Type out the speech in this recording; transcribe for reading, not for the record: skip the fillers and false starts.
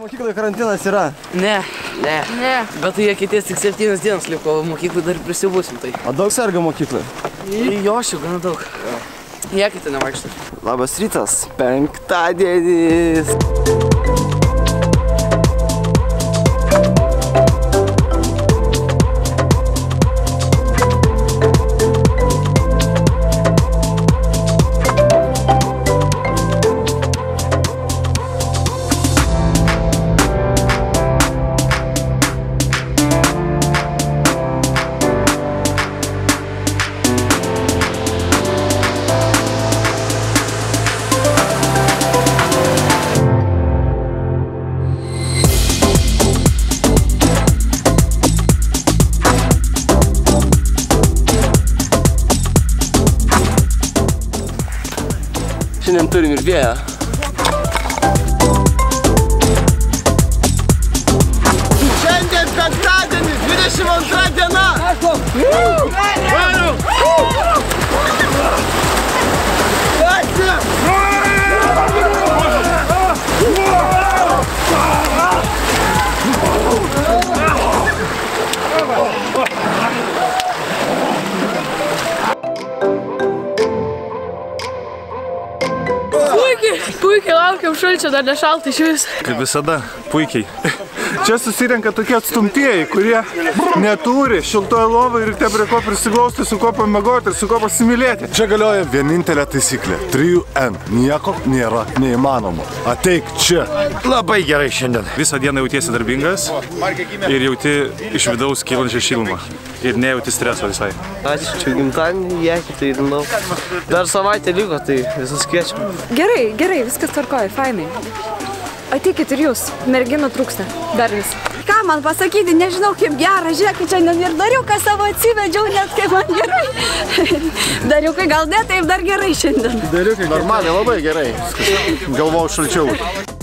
Mokykloje karantinas yra? Ne. Bet tai jie keitės tik 7 dienas liko, mokyklai dar prisibūsim tai. O daug serga mokykloje? Jo, šių gana daug. Jie kitą nevaikšta. Labas rytas, penktadienis. Šiandien turim ir vėją. Šiandien penktadienis, 22 diena! Puikiai laukiam šalčio, dar nešalta iš vis. Kaip visada, puikiai. Čia susirenka tokie atstumtieji, kurie neturi šiltoje lovoje ir te prie ko prisiglausti, su ko pamegoti ir su ko pasimylėti. Čia galioja vienintelė taisyklė. 3N. Nieko nėra neįmanoma. Ateik čia. Labai gerai šiandien. Visą dieną jautiesi darbingas ir jauti iš vidaus kylančią šilumą. Ir nejauti streso visai. Ačiū, čia gimtadienį, jėkį, tai žinau. Dar savaitę liko, tai visus kviečiam. Gerai, viskas tvarkoja, fainai. Ateikit ir jūs, merginų trūksta, dar vis. Ką man pasakyti, nežinau kaip gera, žiūrėk, šiandien ir dariuką savo atsivedžiau, net kaip man gerai. Dariukai gal ne, taip dar gerai šiandien. Dariukai normaliai, labai gerai. Galvojau šalčiau.